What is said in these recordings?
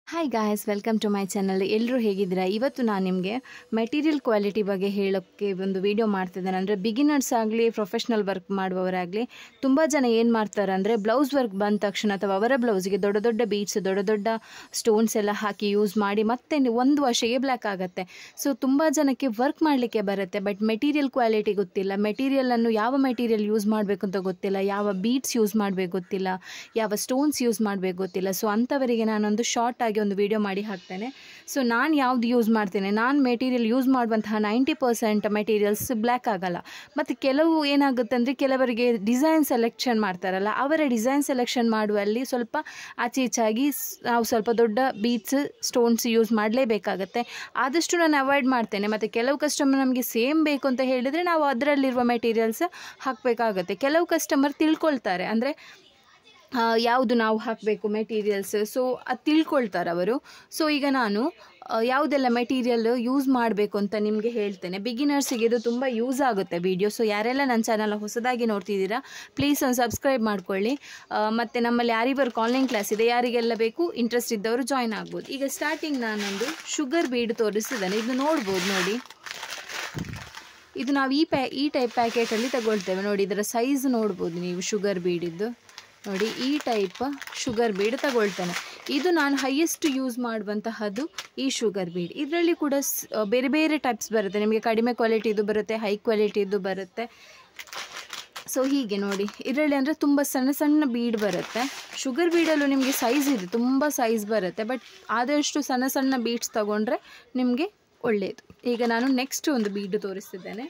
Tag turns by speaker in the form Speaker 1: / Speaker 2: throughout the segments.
Speaker 1: Hi guys, welcome to my channel. ಎಲ್ಲರೂ ಹೇಗಿದ್ದೀರಾ? ಇವತ್ತು ನಾನು ನಿಮಗೆ ಮೆಟೀರಿಯಲ್ ಕ್ವಾಲಿಟಿ ಬಗ್ಗೆ ಹೇಳೋಕ್ಕೆ ಒಂದು ವಿಡಿಯೋ ಮಾಡ್ತಿದ್ದೇನೆ. ಅಂದರೆ ಬಿಗಿನರ್ಸ್ ಆಗಲಿ ಪ್ರೊಫೆಷ್ನಲ್ ವರ್ಕ್ ಮಾಡುವವರಾಗಲಿ ತುಂಬ ಜನ ಏನು ಮಾಡ್ತಾರೆ ಅಂದರೆ ಬ್ಲೌಸ್ ವರ್ಕ್ ಬಂದ ತಕ್ಷಣ ಅಥವಾ ಅವರ ಬ್ಲೌಸಿಗೆ ದೊಡ್ಡ ದೊಡ್ಡ ಬೀಡ್ಸ್ ದೊಡ್ಡ ದೊಡ್ಡ ಸ್ಟೋನ್ಸ್ ಎಲ್ಲ ಹಾಕಿ ಯೂಸ್ ಮಾಡಿ ಮತ್ತೆ ಒಂದು ವರ್ಷಕ್ಕೆ ಬ್ಲ್ಯಾಕ್ ಆಗುತ್ತೆ. ಸೊ ತುಂಬ ಜನಕ್ಕೆ ವರ್ಕ್ ಮಾಡಲಿಕ್ಕೆ ಬರುತ್ತೆ, ಬಟ್ ಮೆಟೀರಿಯಲ್ ಕ್ವಾಲಿಟಿ ಗೊತ್ತಿಲ್ಲ, ಮೆಟೀರಿಯಲನ್ನು ಯಾವ ಮೆಟೀರಿಯಲ್ ಯೂಸ್ ಮಾಡಬೇಕು ಅಂತ ಗೊತ್ತಿಲ್ಲ, ಯಾವ ಬೀಡ್ಸ್ ಯೂಸ್ ಮಾಡಬೇಕು ಗೊತ್ತಿಲ್ಲ, ಯಾವ ಸ್ಟೋನ್ಸ್ ಯೂಸ್ ಮಾಡಬೇಕು ಗೊತ್ತಿಲ್ಲ. ಸೊ ಅಂಥವರಿಗೆ ನಾನೊಂದು ಶಾರ್ಟ್ ಆಗಿ ಒಂದು ವಿಡಿಯೋ ಮಾಡಿ ಹಾಕ್ತೇನೆ. ಸೊ ನಾನು ಯಾವ್ದು ಯೂಸ್ ಮಾಡ್ತೇನೆ, ನಾನು ಮೆಟೀರಿಯಲ್ ಯೂಸ್ ಮಾಡುವಂತಹ 90% ಮೆಟೀರಿಯಲ್ಸ್ ಬ್ಲ್ಯಾಕ್ ಆಗಲ್ಲ. ಮತ್ತು ಕೆಲವು ಏನಾಗುತ್ತೆ ಅಂದರೆ ಕೆಲವರಿಗೆ ಡಿಸೈನ್ ಸೆಲೆಕ್ಷನ್ ಮಾಡ್ತಾರಲ್ಲ, ಅವರ ಡಿಸೈನ್ ಸೆಲೆಕ್ಷನ್ ಮಾಡುವಲ್ಲಿ ಸ್ವಲ್ಪ ಆಚೆ ಈಚಾಗಿ ನಾವು ಸ್ವಲ್ಪ ದೊಡ್ಡ ಬೀಡ್ಸ್ ಸ್ಟೋನ್ಸ್ ಯೂಸ್ ಮಾಡಲೇಬೇಕಾಗತ್ತೆ. ಆದಷ್ಟು ನಾನು ಅವಾಯ್ಡ್ ಮಾಡ್ತೇನೆ. ಮತ್ತು ಕೆಲವು ಕಸ್ಟಮರ್ ನಮಗೆ ಸೇಮ್ ಬೇಕು ಅಂತ ಹೇಳಿದರೆ ನಾವು ಅದರಲ್ಲಿರುವ ಮೆಟೀರಿಯಲ್ಸ್ ಹಾಕಬೇಕಾಗತ್ತೆ. ಕೆಲವು ಕಸ್ಟಮರ್ ತಿಳ್ಕೊಳ್ತಾರೆ, ಅಂದರೆ ಯಾವುದು ನಾವು ಹಾಕಬೇಕು ಮೆಟೀರಿಯಲ್ಸ್, ಸೊ ಅದು ತಿಳ್ಕೊಳ್ತಾರೆ ಅವರು. ಸೊ ಈಗ ನಾನು ಯಾವುದೆಲ್ಲ ಮೆಟೀರಿಯಲ್ ಯೂಸ್ ಮಾಡಬೇಕು ಅಂತ ನಿಮಗೆ ಹೇಳ್ತೇನೆ. ಬಿಗಿನರ್ಸಿಗೆ ಇದು ತುಂಬ ಯೂಸ್ ಆಗುತ್ತೆ ವಿಡಿಯೋ. ಸೊ ಯಾರೆಲ್ಲ ನನ್ನ ಚಾನಲ್ ಹೊಸದಾಗಿ ನೋಡ್ತಿದ್ದೀರಾ ಪ್ಲೀಸ್ ಒಂದು ಸಬ್ಸ್ಕ್ರೈಬ್ ಮಾಡ್ಕೊಳ್ಳಿ. ಮತ್ತು ನಮ್ಮಲ್ಲಿ ಆರಿ ವರ್ಕ್ ಆನ್ಲೈನ್ ಕ್ಲಾಸ್ ಇದೆ, ಯಾರಿಗೆಲ್ಲ ಬೇಕು ಇಂಟ್ರೆಸ್ಟ್ ಇದ್ದವರು ಜಾಯ್ನ್ ಆಗ್ಬೋದು. ಈಗ ಸ್ಟಾರ್ಟಿಂಗ್ ನಾನೊಂದು ಶುಗರ್ ಬೀಡ್ ತೋರಿಸ್ತಿದ್ದೇನೆ. ಇದು ನೋಡ್ಬೋದು, ನೋಡಿ ಇದು ನಾವು ಈ ಟೈಪ್ ಪ್ಯಾಕೆಟಲ್ಲಿ ತಗೊಳ್ತೇವೆ. ನೋಡಿ ಇದರ ಸೈಜ್ ನೋಡ್ಬೋದು ನೀವು, ಶುಗರ್ ಬೀಡಿದ್ದು ನೋಡಿ, ಈ ಟೈಪ್ ಶುಗರ್ ಬೀಡ್ ತಗೊಳ್ತೇನೆ. ಇದು ನಾನು ಹೈಯೆಸ್ಟ್ ಯೂಸ್ ಮಾಡುವಂತಹದ್ದು ಈ ಶುಗರ್ ಬೀಡ್. ಇದರಲ್ಲಿ ಕೂಡ ಬೇರೆ ಬೇರೆ ಟೈಪ್ಸ್ ಬರುತ್ತೆ, ನಿಮಗೆ ಕಡಿಮೆ ಕ್ವಾಲಿಟಿದು ಬರುತ್ತೆ, ಹೈ ಕ್ವಾಲಿಟಿದು ಬರುತ್ತೆ. ಸೊ ಹೀಗೆ ನೋಡಿ, ಇದರಲ್ಲಿ ಅಂದರೆ ತುಂಬ ಸಣ್ಣ ಸಣ್ಣ ಬೀಡ್ ಬರುತ್ತೆ. ಶುಗರ್ ಬೀಡಲ್ಲೂ ನಿಮಗೆ ಸೈಜ್ ಇದೆ, ತುಂಬ ಸೈಜ್ ಬರುತ್ತೆ, ಬಟ್ ಆದಷ್ಟು ಸಣ್ಣ ಸಣ್ಣ ಬೀಡ್ಸ್ ತಗೊಂಡ್ರೆ ನಿಮಗೆ ಒಳ್ಳೆಯದು. ಈಗ ನಾನು ನೆಕ್ಸ್ಟ್ ಒಂದು ಬೀಡ್ ತೋರಿಸ್ತಿದ್ದೇನೆ.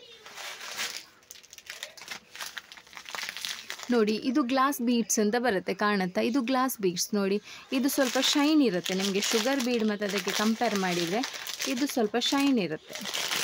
Speaker 1: ನೋಡಿ ಇದು ಗ್ಲಾಸ್ ಬೀಡ್ಸ್ ಅಂತ ಬರುತ್ತೆ, ಕಾಣುತ್ತಾ? ಇದು ಗ್ಲಾಸ್ ಬೀಡ್ಸ್ ನೋಡಿ, ಇದು ಸ್ವಲ್ಪ ಶೈನ್ ಇರುತ್ತೆ. ನಿಮಗೆ ಶುಗರ್ ಬೀಡ್ ಮತ್ತು ಅದಕ್ಕೆ ಕಂಪೇರ್ ಮಾಡಿದರೆ ಇದು ಸ್ವಲ್ಪ ಶೈನ್ ಇರುತ್ತೆ.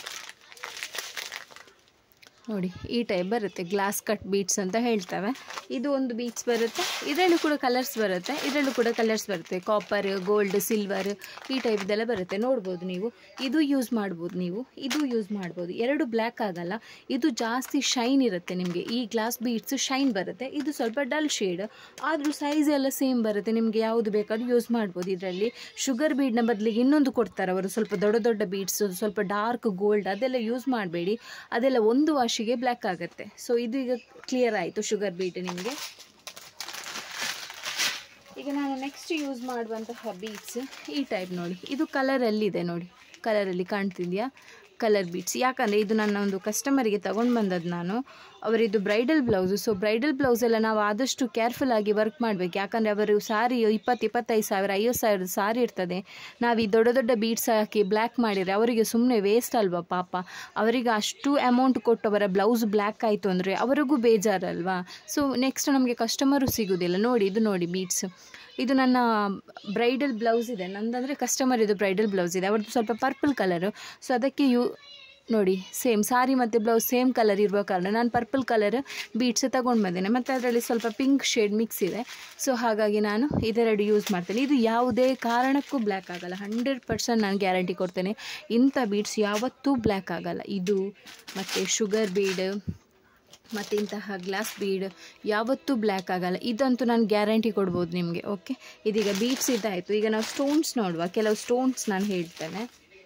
Speaker 1: ನೋಡಿ ಈ ಟೈಪ್ ಬರುತ್ತೆ, ಗ್ಲಾಸ್ ಕಟ್ ಬೀಡ್ಸ್ ಅಂತ ಹೇಳ್ತೇವೆ. ಇದು ಒಂದು ಬೀಡ್ಸ್ ಬರುತ್ತೆ, ಇದರಲ್ಲೂ ಕೂಡ ಕಲರ್ಸ್ ಬರುತ್ತೆ, ಇದರಲ್ಲೂ ಕೂಡ ಕಲರ್ಸ್ ಬರುತ್ತೆ, ಕಾಪರ್, ಗೋಲ್ಡ್, ಸಿಲ್ವರ್, ಈ ಟೈಪ್ದೆಲ್ಲ ಬರುತ್ತೆ. ನೋಡ್ಬೋದು ನೀವು, ಇದು ಯೂಸ್ ಮಾಡ್ಬೋದು, ನೀವು ಇದು ಯೂಸ್ ಮಾಡ್ಬೋದು. ಎರಡು ಬ್ಲ್ಯಾಕ್ ಆಗಲ್ಲ, ಇದು ಜಾಸ್ತಿ ಶೈನ್ ಇರುತ್ತೆ. ನಿಮಗೆ ಈ ಗ್ಲಾಸ್ ಬೀಡ್ಸ್ ಶೈನ್ ಬರುತ್ತೆ, ಇದು ಸ್ವಲ್ಪ ಡಲ್ ಶೇಡ್, ಆದರೂ ಸೈಜ್ ಎಲ್ಲ ಸೇಮ್ ಬರುತ್ತೆ. ನಿಮಗೆ ಯಾವುದು ಬೇಕಾದ್ರೂ ಯೂಸ್ ಮಾಡ್ಬೋದು. ಇದರಲ್ಲಿ ಶುಗರ್ ಬೀಡ್ನ ಬದಲಿಗೆ ಇನ್ನೊಂದು ಕೊಡ್ತಾರೆ ಅವರು, ಸ್ವಲ್ಪ ದೊಡ್ಡ ದೊಡ್ಡ ಬೀಡ್ಸ್, ಸ್ವಲ್ಪ ಡಾರ್ಕ್ ಗೋಲ್ಡ್, ಅದೆಲ್ಲ ಯೂಸ್ ಮಾಡಬೇಡಿ, ಅದೆಲ್ಲ ಒಂದು ವಾಶಿಗೆ ಬ್ಲ್ಯಾಕ್ ಆಗುತ್ತೆ. ಸೊ ಇದು ಈಗ ಕ್ಲಿಯರ್ ಆಯಿತು ಶುಗರ್ ಬೀಡ್ ನಿಮಗೆ. ಈಗ ನಾನು ನೆಕ್ಸ್ಟ್ ಯೂಸ್ ಮಾಡುವಂತಹ ಬೀಡ್ಸ್ ಈ ಟೈಪ್ ನೋಡಿ, ಇದು ಕಲರಲ್ಲಿದೆ ನೋಡಿ, ಕಲರಲ್ಲಿ ಕಾಣ್ತಿದೆಯಾ ಕಲರ್ ಬೀಡ್ಸ್. ಯಾಕಂದರೆ ಇದು ನನ್ನ ಒಂದು ಕಸ್ಟಮರಿಗೆ ತಗೊಂಡು ಬಂದದ್ದು ನಾನು, ಅವರಿದ್ದು ಬ್ರೈಡಲ್ ಬ್ಲೌಸು. ಸೊ ಬ್ರೈಡಲ್ ಬ್ಲೌಸೆಲ್ಲ ನಾವು ಆದಷ್ಟು ಕೇರ್ಫುಲ್ ಆಗಿ ವರ್ಕ್ ಮಾಡಬೇಕು. ಯಾಕಂದರೆ ಅವರು ಸಾರಿ 20-25 ಸಾವಿರ 50 ಸಾವಿರದ ಸಾರಿ ಇರ್ತದೆ. ನಾವು ಈ ದೊಡ್ಡ ದೊಡ್ಡ ಬೀಡ್ಸ್ ಹಾಕಿ ಬ್ಲ್ಯಾಕ್ ಮಾಡಿದರೆ ಅವರಿಗೆ ಸುಮ್ಮನೆ ವೇಸ್ಟ್ ಅಲ್ವಾ ಪಾಪ. ಅವರಿಗೆ ಅಷ್ಟು ಅಮೌಂಟ್ ಕೊಟ್ಟು ಅವರ ಬ್ಲೌಸ್ ಬ್ಲ್ಯಾಕ್ ಆಯಿತು ಅಂದರೆ ಅವರಿಗೂ ಬೇಜಾರಲ್ವಾ. ಸೊ ನೆಕ್ಸ್ಟ್ ನಮಗೆ ಕಸ್ಟಮರು ಸಿಗೋದಿಲ್ಲ. ನೋಡಿ ಇದು ನೋಡಿ ಬೀಡ್ಸ್, ಇದು ನನ್ನ ಬ್ರೈಡಲ್ ಬ್ಲೌಸ್ ಇದೆ, ನಂದಂದರೆ ಕಸ್ಟಮರ್ ಇದು ಬ್ರೈಡಲ್ ಬ್ಲೌಸ್ ಇದೆ, ಅವ್ರದ್ದು ಸ್ವಲ್ಪ ಪರ್ಪಲ್ ಕಲರು. ಸೊ ಅದಕ್ಕೆ ನೋಡಿ ಸೇಮ್ ಸಾರಿ ಮತ್ತು ಬ್ಲೌಸ್ ಸೇಮ್ ಕಲರ್ ಇರುವ ಕಾರಣ ನಾನು ಪರ್ಪಲ್ ಕಲರ್ ಬೀಡ್ಸ್ ತಗೊಂಡು ಬಂದೇನೆ. ಮತ್ತು ಅದರಲ್ಲಿ ಸ್ವಲ್ಪ ಪಿಂಕ್ ಶೇಡ್ ಮಿಕ್ಸ್ ಇದೆ. ಸೊ ಹಾಗಾಗಿ ನಾನು ಇದೆರಡು ಯೂಸ್ ಮಾಡ್ತೇನೆ. ಇದು ಯಾವುದೇ ಕಾರಣಕ್ಕೂ ಬ್ಲ್ಯಾಕ್ ಆಗಲ್ಲ, 100% ನಾನು ಗ್ಯಾರಂಟಿ ಕೊಡ್ತೇನೆ. ಇಂಥ ಬೀಡ್ಸ್ ಯಾವತ್ತೂ ಬ್ಲ್ಯಾಕ್ ಆಗಲ್ಲ. ಇದು ಮತ್ತು ಶುಗರ್ ಬೀಡ್ ಮತ್ತು ಇಂತಹ ಗ್ಲಾಸ್ ಬೀಡ್ ಯಾವತ್ತೂ ಬ್ಲ್ಯಾಕ್ ಆಗಲ್ಲ, ಇದಂತೂ ನಾನು ಗ್ಯಾರಂಟಿ ಕೊಡ್ಬೋದು ನಿಮಗೆ. ಓಕೆ, ಇದೀಗ ಬೀಡ್ಸ್ ಇದಾಯಿತು. ಈಗ ನಾವು ಸ್ಟೋನ್ಸ್ ನೋಡುವ, ಕೆಲವು ಸ್ಟೋನ್ಸ್ ನಾನು ಹೇಳ್ತೇನೆ.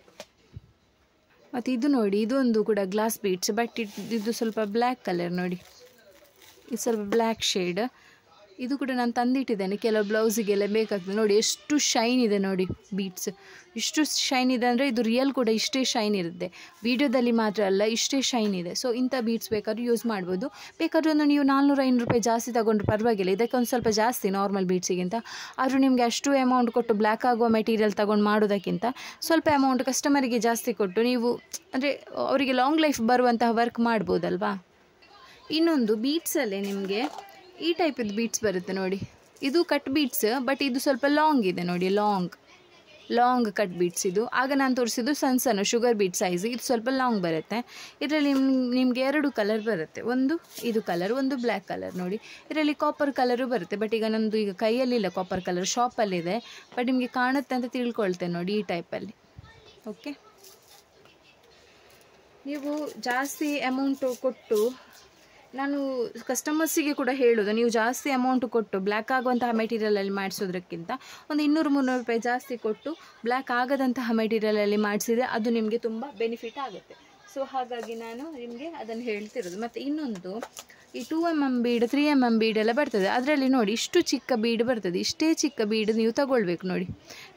Speaker 1: ಮತ್ತು ಇದು ನೋಡಿ, ಇದೊಂದು ಕೂಡ ಗ್ಲಾಸ್ ಬೀಡ್ಸ್, ಬಟ್ ಇದು ಸ್ವಲ್ಪ ಬ್ಲ್ಯಾಕ್ ಕಲರ್ ನೋಡಿ, ಇದು ಸ್ವಲ್ಪ ಬ್ಲ್ಯಾಕ್ ಶೇಡ್. ಇದು ಕೂಡ ನಾನು ತಂದಿಟ್ಟಿದ್ದೇನೆ, ಕೆಲವು ಬ್ಲೌಸಿಗೆಲ್ಲ ಬೇಕಾಗ್ತದೆ. ನೋಡಿ ಎಷ್ಟು ಶೈನ್ ಇದೆ ನೋಡಿ ಬೀಡ್ಸ್, ಇಷ್ಟು ಶೈನ್ ಇದೆ ಅಂದರೆ ಇದು ರಿಯಲ್ ಕೂಡ ಇಷ್ಟೇ ಶೈನ್ ಇರುತ್ತೆ, ವಿಡಿಯೋದಲ್ಲಿ ಮಾತ್ರ ಅಲ್ಲ, ಇಷ್ಟೇ ಶೈನ್ ಇದೆ. ಸೊ ಇಂಥ ಬೀಡ್ಸ್ ಬೇಕಾದ್ರೂ ಯೂಸ್ ಮಾಡ್ಬೋದು. ಬೇಕಾದ್ರೂ ಒಂದು ನೀವು 400-500 ರೂಪಾಯಿ ಜಾಸ್ತಿ ತಗೊಂಡ್ರೆ ಪರವಾಗಿಲ್ಲ, ಇದಕ್ಕೊಂದು ಸ್ವಲ್ಪ ಜಾಸ್ತಿ ನಾರ್ಮಲ್ ಬೀಡ್ಸಿಗಿಂತ. ಆದರೂ ನಿಮಗೆ ಅಷ್ಟು ಅಮೌಂಟ್ ಕೊಟ್ಟು ಬ್ಲ್ಯಾಕ್ ಆಗುವ ಮೆಟೀರಿಯಲ್ ತಗೊಂಡು ಮಾಡೋದಕ್ಕಿಂತ ಸ್ವಲ್ಪ ಅಮೌಂಟ್ ಕಸ್ಟಮರಿಗೆ ಜಾಸ್ತಿ ಕೊಟ್ಟು ನೀವು ಅಂದರೆ ಅವರಿಗೆ ಲಾಂಗ್ ಲೈಫ್ ಬರುವಂತಹ ವರ್ಕ್ ಮಾಡ್ಬೋದಲ್ವಾ. ಇನ್ನೊಂದು ಬೀಡ್ಸಲ್ಲೇ ನಿಮಗೆ ಈ ಟೈಪಿದ್ದು ಬೀಡ್ಸ್ ಬರುತ್ತೆ ನೋಡಿ, ಇದು ಕಟ್ ಬೀಡ್ಸ್, ಬಟ್ ಇದು ಸ್ವಲ್ಪ ಲಾಂಗ್ ಇದೆ ನೋಡಿ, ಲಾಂಗ್ ಕಟ್ ಬೀಡ್ಸ್ ಇದು. ಆಗ ನಾನು ತೋರಿಸಿದ್ದು ಸಣ್ಣ ಶುಗರ್ ಬೀಡ್ ಸೈಜ್, ಇದು ಸ್ವಲ್ಪ ಲಾಂಗ್ ಬರುತ್ತೆ. ಇದರಲ್ಲಿ ನಿಮಗೆ ಎರಡು ಕಲರ್ ಬರುತ್ತೆ, ಒಂದು ಇದು ಕಲರ್, ಒಂದು ಬ್ಲ್ಯಾಕ್ ಕಲರ್. ನೋಡಿ ಇದರಲ್ಲಿ ಕಾಪರ್ ಕಲರು ಬರುತ್ತೆ, ಬಟ್ ಈಗ ನಮ್ಮದು ಈಗ ಕೈಯಲ್ಲಿಲ್ಲ ಕಾಪರ್ ಕಲರ್, ಶಾಪಲ್ಲಿದೆ, ಬಟ್ ನಿಮಗೆ ಕಾಣುತ್ತೆ ಅಂತ ತಿಳ್ಕೊಳ್ತೇನೆ ನೋಡಿ ಈ ಟೈಪಲ್ಲಿ. ಓಕೆ, ನೀವು ಜಾಸ್ತಿ ಅಮೌಂಟು ಕೊಟ್ಟು ನಾನು ಕಸ್ಟಮರ್ಸಿಗೆ ಕೂಡ ಹೇಳೋದು, ನೀವು ಜಾಸ್ತಿ ಅಮೌಂಟ್ ಕೊಟ್ಟು ಬ್ಲ್ಯಾಕ್ ಆಗುವಂತಹ ಮೆಟೀರಿಯಲಲ್ಲಿ ಮಾಡಿಸೋದ್ರಕ್ಕಿಂತ ಒಂದು 200-300 ರೂಪಾಯಿ ಜಾಸ್ತಿ ಕೊಟ್ಟು ಬ್ಲ್ಯಾಕ್ ಆಗದಂತಹ ಮೆಟೀರಿಯಲಲ್ಲಿ ಮಾಡಿಸಿದರೆ ಅದು ನಿಮಗೆ ತುಂಬ ಬೆನಿಫಿಟ್ ಆಗುತ್ತೆ. ಸೊ ಹಾಗಾಗಿ ನಾನು ನಿಮಗೆ ಅದನ್ನು ಹೇಳ್ತಿರೋದು. ಮತ್ತು ಇನ್ನೊಂದು, ಈ 2mm ಬೀಡ್ 3mm ಬೀಡ್ ಎಲ್ಲ ಬರ್ತದೆ, ಅದರಲ್ಲಿ ನೋಡಿ ಇಷ್ಟು ಚಿಕ್ಕ ಬೀಡ್ ಬರ್ತದೆ. ಇಷ್ಟೇ ಚಿಕ್ಕ ಬೀಡ್ ನೀವು ತಗೊಳ್ಬೇಕು. ನೋಡಿ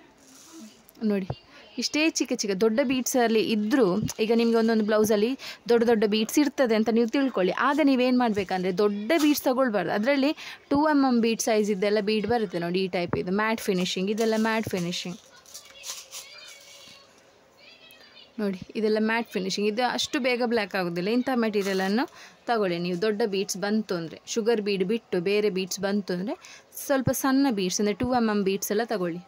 Speaker 1: ಇಷ್ಟೇ ಚಿಕ್ಕ ದೊಡ್ಡ ಬೀಡ್ಸಲ್ಲಿ ಇದ್ದರೂ, ಈಗ ನಿಮಗೆ ಒಂದೊಂದು ಬ್ಲೌಸಲ್ಲಿ ದೊಡ್ಡ ದೊಡ್ಡ ಬೀಡ್ಸ್ ಇರ್ತದೆ ಅಂತ ನೀವು ತಿಳ್ಕೊಳ್ಳಿ. ಆಗ ನೀವೇನು ಮಾಡಬೇಕಂದ್ರೆ ದೊಡ್ಡ ಬೀಡ್ಸ್ ತಗೊಳ್ಬಾರ್ದು. ಅದರಲ್ಲಿ 2mm ಬೀಡ್ ಸೈಜ್ ಇದ್ದೆಲ್ಲ ಬೀಡ್ ಬರುತ್ತೆ ನೋಡಿ, ಈ ಟೈಪ್. ಇದು ಮ್ಯಾಟ್ ಫಿನಿಶಿಂಗ್, ಇದೆಲ್ಲ ಮ್ಯಾಟ್ ಫಿನಿಶಿಂಗ್ ನೋಡಿ, ಇದೆಲ್ಲ ಮ್ಯಾಟ್ ಫಿನಿಶಿಂಗ್. ಇದು ಅಷ್ಟು ಬೇಗ ಬ್ಲ್ಯಾಕ್ ಆಗೋದಿಲ್ಲ. ಇಂಥ ಮೆಟೀರಿಯಲನ್ನು ತಗೊಳ್ಳಿ ನೀವು. ದೊಡ್ಡ ಬೀಡ್ಸ್ ಬಂತು ಅಂದರೆ, ಶುಗರ್ ಬೀಡ್ ಬಿಟ್ಟು ಬೇರೆ ಬೀಡ್ಸ್ ಬಂತು ಅಂದರೆ ಸ್ವಲ್ಪ ಸಣ್ಣ ಬೀಡ್ಸ್ ಅಂದರೆ 2mm ಬೀಡ್ಸ್ ಎಲ್ಲ ತಗೊಳ್ಳಿ.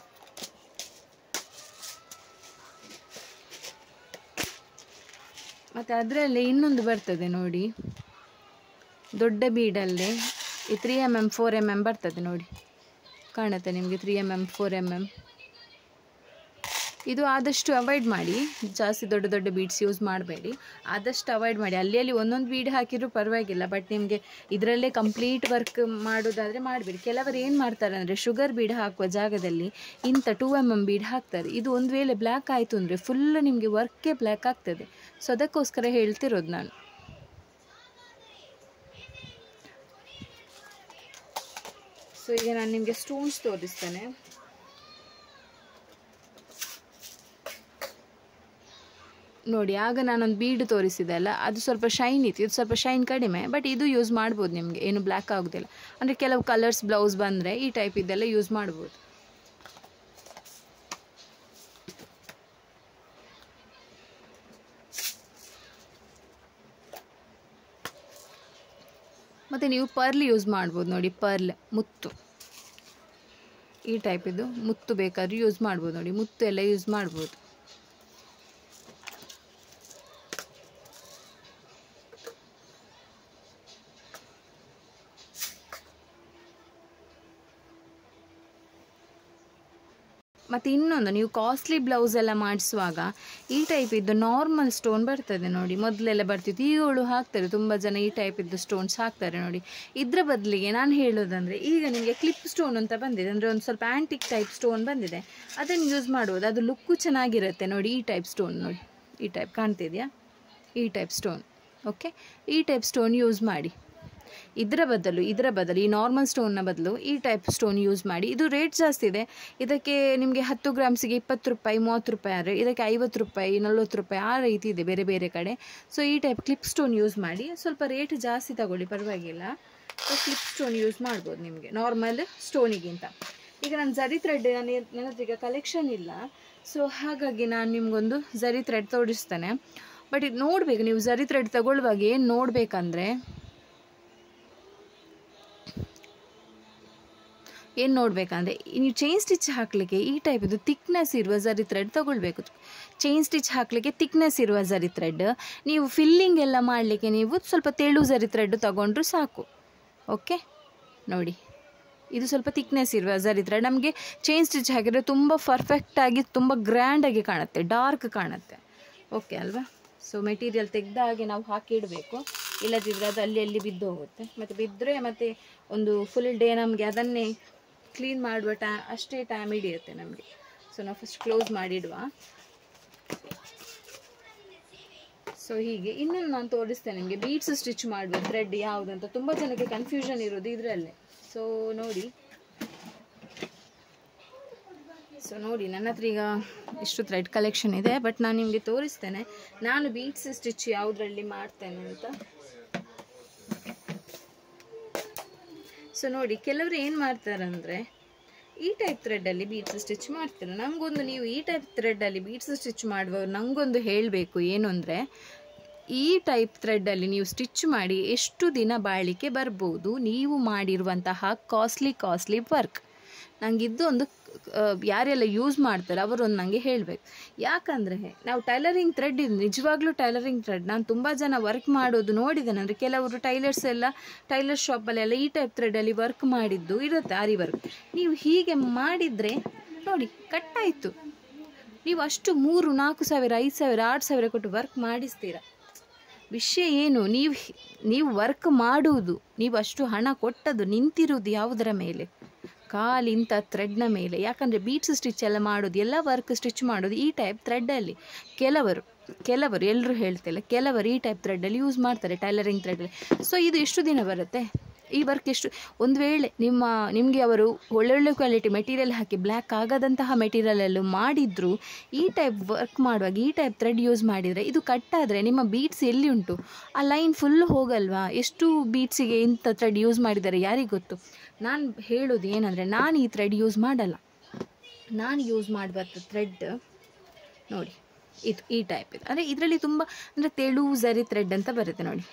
Speaker 1: ಮತ್ತು ಅದರಲ್ಲಿ ಇನ್ನೊಂದು ಬರ್ತದೆ ನೋಡಿ, ದೊಡ್ಡ ಬೀಡಲ್ಲೇ ಈ 3mm 4mm ಬರ್ತದೆ ನೋಡಿ, ಕಾಣುತ್ತೆ ನಿಮಗೆ 3mm 4mm. ಇದು ಆದಷ್ಟು ಅವಾಯ್ಡ್ ಮಾಡಿ, ಜಾಸ್ತಿ ದೊಡ್ಡ ದೊಡ್ಡ ಬೀಡ್ಸ್ ಯೂಸ್ ಮಾಡಬೇಡಿ, ಆದಷ್ಟು ಅವಾಯ್ಡ್ ಮಾಡಿ. ಅಲ್ಲಿ ಒಂದೊಂದು ಬೀಡ್ ಹಾಕಿದರೂ ಪರವಾಗಿಲ್ಲ, ಬಟ್ ನಿಮಗೆ ಇದರಲ್ಲೇ ಕಂಪ್ಲೀಟ್ ವರ್ಕ್ ಮಾಡೋದಾದರೆ ಮಾಡಬೇಡಿ. ಕೆಲವರು ಏನು ಮಾಡ್ತಾರೆ ಅಂದರೆ ಶುಗರ್ ಬೀಡ್ ಹಾಕುವ ಜಾಗದಲ್ಲಿ ಇಂಥ 2mm ಬೀಡ್ ಹಾಕ್ತಾರೆ. ಇದು ಒಂದು ವೇಳೆ ಬ್ಲ್ಯಾಕ್ ಆಯಿತು ಅಂದರೆ ಫುಲ್ ನಿಮಗೆ ವರ್ಕೇ ಬ್ಲ್ಯಾಕ್ ಆಗ್ತದೆ. ಸೊ ಅದಕ್ಕೋಸ್ಕರ ಹೇಳ್ತಿರೋದು ನಾನು. ಸೊ ಈಗ ನಾನು ನಿಮಗೆ ಸ್ಟೋನ್ಸ್ ತೋರಿಸ್ತೇನೆ. ನೋಡಿ, ಆಗ ನಾನೊಂದು ಬೀಡ್ ತೋರಿಸಿದೆ ಅಲ್ಲ, ಅದು ಸ್ವಲ್ಪ ಶೈನ್ ಇತ್ತು, ಇದು ಸ್ವಲ್ಪ ಶೈನ್ ಕಡಿಮೆ. ಬಟ್ ಇದು ಯೂಸ್ ಮಾಡ್ಬೋದು, ನಿಮಗೆ ಏನು ಬ್ಲ್ಯಾಕ್ ಆಗೋದಿಲ್ಲ. ಅಂದರೆ ಕೆಲವು ಕಲರ್ಸ್ ಬ್ಲೌಸ್ ಬಂದರೆ ಈ ಟೈಪ್ ಇದೆಲ್ಲ ಯೂಸ್ ಮಾಡ್ಬೋದು. ಮತ್ತು ನೀವು ಪರ್ಲ್ ಯೂಸ್ ಮಾಡ್ಬೋದು ನೋಡಿ, ಪರ್ಲ್ ಮುತ್ತು, ಈ ಟೈಪ್ ಇದು ಮುತ್ತು ಬೇಕಾದ್ರೂ ಯೂಸ್ ಮಾಡ್ಬೋದು ನೋಡಿ, ಮುತ್ತು ಎಲ್ಲ ಯೂಸ್ ಮಾಡ್ಬೋದು. ಮತ್ತು ಇನ್ನೊಂದು, ನೀವು ಕಾಸ್ಟ್ಲಿ ಬ್ಲೌಸ್ ಎಲ್ಲ ಮಾಡಿಸುವಾಗ ಈ ಟೈಪ್ ಇದ್ದು ನಾರ್ಮಲ್ ಸ್ಟೋನ್ ಬರ್ತದೆ ನೋಡಿ, ಮೊದಲೆಲ್ಲ ಬರ್ತಿತ್ತು, ಈಗಳು ಹಾಕ್ತಾರೆ ತುಂಬ ಜನ ಈ ಟೈಪ್ ಇದ್ದು ಸ್ಟೋನ್ಸ್ ಹಾಕ್ತಾರೆ ನೋಡಿ. ಇದರ ಬದಲಿಗೆ ನಾನು ಹೇಳೋದಂದರೆ, ಈಗ ನಿಮಗೆ ಕ್ಲಿಪ್ ಸ್ಟೋನ್ ಅಂತ ಬಂದಿದೆ, ಅಂದರೆ ಒಂದು ಸ್ವಲ್ಪ ಆ್ಯಂಟಿಕ್ ಟೈಪ್ ಸ್ಟೋನ್ ಬಂದಿದೆ, ಅದನ್ನು ಯೂಸ್ ಮಾಡ್ಬೋದು. ಅದು ಲುಕ್ಕು ಚೆನ್ನಾಗಿರುತ್ತೆ ನೋಡಿ. ಈ ಟೈಪ್ ಸ್ಟೋನ್ ನೋಡಿ, ಈ ಟೈಪ್ ಕಾಣ್ತಿದೆಯಾ, ಈ ಟೈಪ್ ಸ್ಟೋನ್. ಓಕೆ, ಈ ಟೈಪ್ ಸ್ಟೋನ್ ಯೂಸ್ ಮಾಡಿ. ಇದರ ಬದಲು ಈ ನಾರ್ಮಲ್ ಸ್ಟೋನ್ನ ಬದಲು ಈ ಟೈಪ್ ಸ್ಟೋನ್ ಯೂಸ್ ಮಾಡಿ. ಇದು ರೇಟ್ ಜಾಸ್ತಿ ಇದೆ, ಇದಕ್ಕೆ ನಿಮಗೆ 10 ಗ್ರಾಮ್ಸಿಗೆ 20 ರೂಪಾಯಿ 30 ರೂಪಾಯಿ, ಆದರೆ ಇದಕ್ಕೆ 50 ರೂಪಾಯಿ 40 ರೂಪಾಯಿ ಆ ರೀತಿ ಇದೆ ಬೇರೆ ಬೇರೆ ಕಡೆ. ಸೊ ಈ ಟೈಪ್ ಕ್ಲಿಪ್ ಸ್ಟೋನ್ ಯೂಸ್ ಮಾಡಿ. ಸ್ವಲ್ಪ ರೇಟ್ ಜಾಸ್ತಿ ತಗೊಳ್ಳಿ, ಪರವಾಗಿಲ್ಲ. ಸೊ ಕ್ಲಿಪ್ ಸ್ಟೋನ್ ಯೂಸ್ ಮಾಡ್ಬೋದು ನಿಮಗೆ ನಾರ್ಮಲ್ ಸ್ಟೋನಿಗಿಂತ. ಈಗ ನಾನು ಝರಿ ಥ್ರೆಡ್, ನನ್ನ ಹತ್ರ ಈಗ ಕಲೆಕ್ಷನ್ ಇಲ್ಲ, ಸೊ ಹಾಗಾಗಿ ನಾನು ನಿಮಗೊಂದು ಝರಿ ಥ್ರೆಡ್ ತೋರಿಸ್ತೇನೆ. ಬಟ್ ಇದು ನೋಡಬೇಕು, ನೀವು ಝರಿ ಥ್ರೆಡ್ ತಗೊಳ್ಳುವಾಗ ಏನು ನೋಡಬೇಕಂದ್ರೆ, ನೀವು ಚೈನ್ ಸ್ಟಿಚ್ ಹಾಕಲಿಕ್ಕೆ ಈ ಟೈಪ್ ಇದು ಥಿಕ್ನೆಸ್ ಇರುವ ಝರಿ ಥ್ರೆಡ್ ತಗೊಳ್ಬೇಕು. ಚೈನ್ ಸ್ಟಿಚ್ ಹಾಕಲಿಕ್ಕೆ ಥಿಕ್ನೆಸ್ ಇರುವ ಝರಿ ಥ್ರೆಡ್. ನೀವು ಫಿಲ್ಲಿಂಗ್ ಎಲ್ಲ ಮಾಡಲಿಕ್ಕೆ ನೀವು ಸ್ವಲ್ಪ ತೆಳು ಝರಿ ಥ್ರೆಡ್ ತಗೊಂಡ್ರು ಸಾಕು. ಓಕೆ, ನೋಡಿ ಇದು ಸ್ವಲ್ಪ ಥಿಕ್ನೆಸ್ ಇರುವ ಝರಿ ಥ್ರೆಡ್. ನಮಗೆ ಚೈನ್ ಸ್ಟಿಚ್ ಹಾಕಿದರೆ ತುಂಬ ಪರ್ಫೆಕ್ಟಾಗಿ ತುಂಬ ಗ್ರ್ಯಾಂಡಾಗಿ ಕಾಣುತ್ತೆ, ಡಾರ್ಕ್ ಕಾಣುತ್ತೆ. ಓಕೆ ಅಲ್ವಾ? ಸೊ ಮೆಟೀರಿಯಲ್ ತೆಗೆದ ಹಾಗೆ ನಾವು ಹಾಕಿಡಬೇಕು, ಇಲ್ಲದಿದ್ದರೆ ಅದು ಅಲ್ಲಿ ಬಿದ್ದು ಹೋಗುತ್ತೆ. ಮತ್ತು ಬಿದ್ದರೆ ಮತ್ತು ಒಂದು ಫುಲ್ ಡೇ ನಮಗೆ ಅದನ್ನೇ ಕ್ಲೀನ್ ಮಾಡುವ ಅಷ್ಟೇ ಟೈಮ್ ಹಿಡಿಯುತ್ತೆ ನಮಗೆ. ಸೊ ನಾವು ಫಸ್ಟ್ ಕ್ಲೋಸ್ ಮಾಡಿಡುವ. ಸೊ ಹೀಗೆ ಇನ್ನೊಂದು ನಾನು ತೋರಿಸ್ತೇನೆ ನಿಮಗೆ, ಬೀಡ್ಸ್ ಸ್ಟಿಚ್ ಮಾಡುವ ಥ್ರೆಡ್ ಯಾವುದಂತ ತುಂಬ ಜನಕ್ಕೆ ಕನ್ಫ್ಯೂಷನ್ ಇರೋದು ಇದರಲ್ಲೇ. ಸೊ ನೋಡಿ ನನ್ನ ಹತ್ರ ಈಗ ಇಷ್ಟು ಥ್ರೆಡ್ ಕಲೆಕ್ಷನ್ ಇದೆ, ಬಟ್ ನಾನು ನಿಮಗೆ ತೋರಿಸ್ತೇನೆ ನಾನು ಬೀಡ್ಸ್ ಸ್ಟಿಚ್ ಯಾವುದರಲ್ಲಿ ಮಾಡ್ತೇನೆ ಅಂತ. ಸೊ ನೋಡಿ, ಕೆಲವರು ಏನು ಮಾಡ್ತಾರೆ ಅಂದರೆ ಈ ಟೈಪ್ ಥ್ರೆಡ್ಡಲ್ಲಿ ಬೀಡ್ಸ್ ಸ್ಟಿಚ್ ಮಾಡ್ತಾರೆ. ನನಗೊಂದು, ನೀವು ಈ ಟೈಪ್ ಥ್ರೆಡ್ಡಲ್ಲಿ ಬೀಡ್ಸ್ ಸ್ಟಿಚ್ ಮಾಡುವವರು ನನಗೊಂದು ಹೇಳಬೇಕು ಏನು ಅಂದರೆ, ಈ ಟೈಪ್ ಥ್ರೆಡ್ಡಲ್ಲಿ ನೀವು ಸ್ಟಿಚ್ ಮಾಡಿ ಎಷ್ಟು ದಿನ ಬಾಳಿಕೆ ಬರ್ಬೋದು ನೀವು ಮಾಡಿರುವಂತಹ ಕಾಸ್ಟ್ಲಿ ವರ್ಕ್. ನನಗಿದ್ದು ಒಂದು ಯಾರೆಲ್ಲ ಯೂಸ್ ಮಾಡ್ತಾರೆ ಅವರೊಂದು ನನಗೆ ಹೇಳಬೇಕು. ಯಾಕಂದರೆ ನಾವು ಟೈಲರಿಂಗ್ ಥ್ರೆಡ್, ಇದು ನಿಜವಾಗ್ಲೂ ಟೈಲರಿಂಗ್ ಥ್ರೆಡ್. ನಾನು ತುಂಬ ಜನ ವರ್ಕ್ ಮಾಡೋದು ನೋಡಿದ್ದೇನೆ. ಅಂದರೆ ಕೆಲವರು ಟೈಲರ್ ಶಾಪಲ್ಲೆಲ್ಲ ಈ ಟೈಪ್ ಥ್ರೆಡಲ್ಲಿ ವರ್ಕ್ ಮಾಡಿದ್ದು ಇರುತ್ತೆ, ಆರಿ ವರ್ಕ್. ನೀವು ಹೀಗೆ ಮಾಡಿದರೆ ನೋಡಿ ಕಟ್ಟಾಯಿತು, ನೀವು ಅಷ್ಟು 3,000 4,000 5,000 6,000 ಕೊಟ್ಟು ವರ್ಕ್ ಮಾಡಿಸ್ತೀರ. ವಿಷಯ ಏನು, ನೀವು ವರ್ಕ್ ಮಾಡುವುದು, ನೀವು ಅಷ್ಟು ಹಣ ಕೊಟ್ಟದ್ದು ನಿಂತಿರುವುದು ಯಾವುದರ ಮೇಲೆ? ಖಾಲಿ ಇಂಥ ಥ್ರೆಡ್ನ ಮೇಲೆ. ಯಾಕಂದರೆ ಬೀಡ್ಸ್ ಸ್ಟಿಚ್ ಎಲ್ಲ ಮಾಡೋದು, ಎಲ್ಲ ವರ್ಕ್ ಸ್ಟಿಚ್ ಮಾಡೋದು ಈ ಟೈಪ್ ಥ್ರೆಡ್ಡಲ್ಲಿ. ಕೆಲವರು ಎಲ್ಲರೂ ಹೇಳ್ತಿಲ್ಲ, ಕೆಲವರು ಈ ಟೈಪ್ ಥ್ರೆಡ್ಡಲ್ಲಿ ಯೂಸ್ ಮಾಡ್ತಾರೆ, ಟೈಲರಿಂಗ್ ಥ್ರೆಡ್ಡಲ್ಲಿ. ಸೊ ಇದು ಎಷ್ಟು ದಿನ ಬರುತ್ತೆ ಈ ವರ್ಕ್? ಎಷ್ಟು, ಒಂದು ವೇಳೆ ನಿಮಗೆ ಅವರು ಒಳ್ಳೊಳ್ಳೆ ಕ್ವಾಲಿಟಿ ಮೆಟೀರಿಯಲ್ ಹಾಕಿ ಬ್ಲ್ಯಾಕ್ ಆಗದಂತಹ ಮೆಟೀರಿಯಲಲ್ಲೂ ಮಾಡಿದ್ರು, ಈ ಟೈಪ್ ವರ್ಕ್ ಮಾಡುವಾಗ ಈ ಟೈಪ್ ಥ್ರೆಡ್ ಯೂಸ್ ಮಾಡಿದರೆ ಇದು ಕಟ್ಟಾದರೆ ನಿಮ್ಮ ಬೀಡ್ಸ್ ಎಲ್ಲಿ ಉಂಟು? ಆ ಲೈನ್ ಫುಲ್ ಹೋಗಲ್ವಾ? ಎಷ್ಟು ಬೀಡ್ಸಿಗೆ ಇಂಥ ಥ್ರೆಡ್ ಯೂಸ್ ಮಾಡಿದ್ದಾರೆ ಯಾರಿಗೆ ಗೊತ್ತು? ನಾನು ಹೇಳೋದು ಏನಂದರೆ, ನಾನು ಈ ಥ್ರೆಡ್ ಯೂಸ್ ಮಾಡಲ್ಲ. ನಾನು ಯೂಸ್ ಮಾಡುವಂಥ ಥ್ರೆಡ್ ನೋಡಿ, ಇದು ಈ ಟೈಪ್ ಇದೆ. ಅಂದರೆ ಇದರಲ್ಲಿ ತುಂಬ ಅಂದರೆ ತೆಳು ಝರಿ ಥ್ರೆಡ್ ಅಂತ ಬರುತ್ತೆ ನೋಡಿ.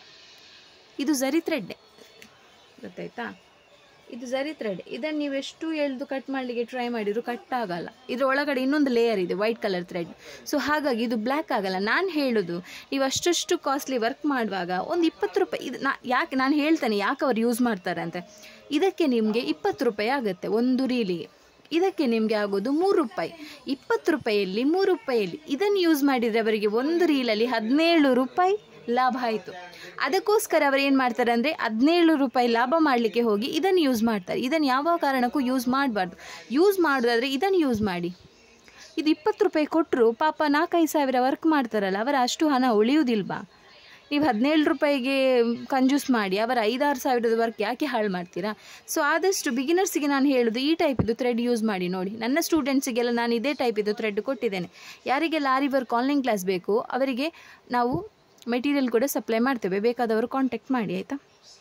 Speaker 1: ಇದು ಝರಿ ಥ್ರೆಡ್ಡೆ, ಗೊತ್ತಾಯ್ತಾ? ಇದು ಝರಿ ಥ್ರೆಡ್. ಇದನ್ನು ನೀವು ಎಷ್ಟು ಎಳೆದು ಕಟ್ ಮಾಡಲಿಕ್ಕೆ ಟ್ರೈ ಮಾಡಿದ್ರು ಕಟ್ ಆಗಲ್ಲ. ಇದರ ಒಳಗಡೆ ಇನ್ನೊಂದು ಲೇಯರ್ ಇದೆ, ವೈಟ್ ಕಲರ್ ಥ್ರೆಡ್. ಸೊ ಹಾಗಾಗಿ ಇದು ಬ್ಲ್ಯಾಕ್ ಆಗಲ್ಲ. ನಾನು ಹೇಳೋದು, ನೀವು ಅಷ್ಟು ಕಾಸ್ಟ್ಲಿ ವರ್ಕ್ ಮಾಡುವಾಗ ಒಂದು 20 ರೂಪಾಯಿ, ಇದು ಯಾಕೆ ನಾನು ಹೇಳ್ತೇನೆ ಯಾಕೆ ಅವ್ರು ಯೂಸ್ ಮಾಡ್ತಾರೆ ಅಂತ. ಇದಕ್ಕೆ ನಿಮಗೆ 20 ರೂಪಾಯಿ ಆಗುತ್ತೆ ಒಂದು ರೀಲಿಗೆ. ಇದಕ್ಕೆ ನಿಮಗೆ ಆಗೋದು 3 ರೂಪಾಯಿ. 20 ರೂಪಾಯಿಯಲ್ಲಿ 3 ರೂಪಾಯಿಯಲ್ಲಿ ಇದನ್ನು ಯೂಸ್ ಮಾಡಿದರೆ ಅವರಿಗೆ ಒಂದು ರೀಲಲ್ಲಿ 17 ರೂಪಾಯಿ ಲಾಭ ಆಯಿತು. ಅದಕ್ಕೋಸ್ಕರ ಅವರು ಏನು ಮಾಡ್ತಾರೆ ಅಂದರೆ 17 ರೂಪಾಯಿ ಲಾಭ ಮಾಡಲಿಕ್ಕೆ ಹೋಗಿ ಇದನ್ನು ಯೂಸ್ ಮಾಡ್ತಾರೆ. ಇದನ್ನು ಯಾವ ಕಾರಣಕ್ಕೂ ಯೂಸ್ ಮಾಡಬಾರ್ದು. ಯೂಸ್ ಮಾಡೋದಾದರೆ ಇದನ್ನು ಯೂಸ್ ಮಾಡಿ. ಇದು 20 ರೂಪಾಯಿ ಕೊಟ್ಟರು ಪಾಪ 4-5 ಸಾವಿರ ವರ್ಕ್ ಮಾಡ್ತಾರಲ್ಲ, ಅವರ ಅಷ್ಟು ಹಣ ಉಳಿಯುವುದಿಲ್ವಾ? ನೀವು 17 ರೂಪಾಯಿಗೆ ಕಂಜೂಸ್ ಮಾಡಿ ಅವರ 5-6 ಸಾವಿರದ ವರ್ಕ್ ಯಾಕೆ ಹಾಳು ಮಾಡ್ತೀರಾ? ಸೊ ಆದಷ್ಟು ಬಿಗಿನರ್ಸಿಗೆ ನಾನು ಹೇಳೋದು, ಈ ಟೈಪ್ ಇದು ಥ್ರೆಡ್ ಯೂಸ್ ಮಾಡಿ ನೋಡಿ. ನನ್ನ ಸ್ಟೂಡೆಂಟ್ಸಿಗೆಲ್ಲ ನಾನು ಇದೇ ಟೈಪ್ ಇದು ಥ್ರೆಡ್ ಕೊಟ್ಟಿದ್ದೇನೆ. ಯಾರಿಗೆಲ್ಲ ಆರಿ ವರ್ಕ್ ಆನ್ಲೈನ್ ಕ್ಲಾಸ್ ಬೇಕು ಅವರಿಗೆ ನಾವು ಮೆಟೀರಿಯಲ್ ಕೂಡ ಸಪ್ಲೈ ಮಾಡ್ತೇವೆ, ಬೇಕಾದವರು ಕಾಂಟ್ಯಾಕ್ಟ್ ಮಾಡಿ, ಆಯಿತಾ?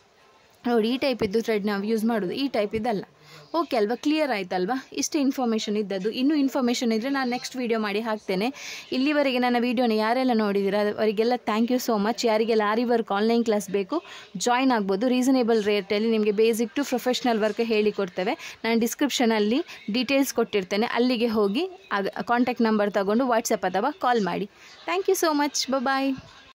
Speaker 1: ನೋಡಿ, ಈ ಟೈಪ್ ಇದ್ದು ಥ್ರೆಡ್ ನಾವು ಯೂಸ್ ಮಾಡೋದು, ಈ ಟೈಪ್ ಇದಲ್ಲ. ಓಕೆ ಅಲ್ವಾ? ಕ್ಲಿಯರ್ ಆಯ್ತಲ್ವಾ? ಇಷ್ಟೇ ಇನ್ಫಾರ್ಮೇಷನ್ ಇದ್ದದ್ದು. ಇನ್ನೂ ಇನ್ಫಾರ್ಮೇಷನ್ ಇದ್ದರೆ ನಾನು ನೆಕ್ಸ್ಟ್ ವೀಡಿಯೋ ಮಾಡಿ ಹಾಕ್ತೇನೆ. ಇಲ್ಲಿವರೆಗೆ ನನ್ನ ವೀಡಿಯೋನ ಯಾರೆಲ್ಲ ನೋಡಿದ್ದೀರಾ ಅವರಿಗೆಲ್ಲ ಥ್ಯಾಂಕ್ ಯು ಸೋ ಮಚ್. ಯಾರಿಗೆಲ್ಲ ಆರಿ ವರ್ಕ್ ಆನ್ಲೈನ್ ಕ್ಲಾಸ್ ಬೇಕು ಜಾಯ್ನ್ ಆಗ್ಬೋದು. ರೀಸನೇಬಲ್ ರೇಟಲ್ಲಿ ನಿಮಗೆ ಬೇಸಿಕ್ ಟು ಪ್ರೊಫೆಷ್ನಲ್ ವರ್ಕ್ ಹೇಳಿಕೊಡ್ತೇವೆ. ನಾನು ಡಿಸ್ಕ್ರಿಪ್ಷನಲ್ಲಿ ಡೀಟೇಲ್ಸ್ ಕೊಟ್ಟಿರ್ತೇನೆ, ಅಲ್ಲಿಗೆ ಹೋಗಿ ಕಾಂಟ್ಯಾಕ್ಟ್ ನಂಬರ್ ತಗೊಂಡು ವಾಟ್ಸಪ್ ಅಥವಾ ಕಾಲ್ ಮಾಡಿ. Thank you so much. Bye.